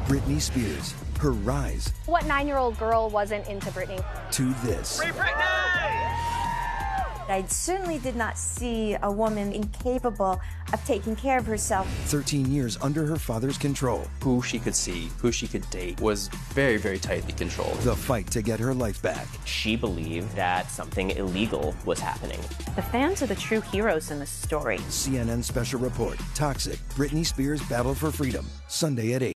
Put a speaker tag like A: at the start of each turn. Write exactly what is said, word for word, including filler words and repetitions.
A: Britney Spears, her rise.
B: What nine-year-old girl wasn't into Britney?
A: To this.
C: Free Britney!
D: I certainly did not see a woman incapable of taking care of herself.
A: thirteen years under her father's control.
E: Who she could see, who she could date was very, very tightly controlled.
A: The fight to get her life back.
F: She believed that something illegal was happening.
G: The fans are the true heroes in this story.
A: C N N Special Report, Toxic, Britney Spears' Battle for Freedom, Sunday at eight.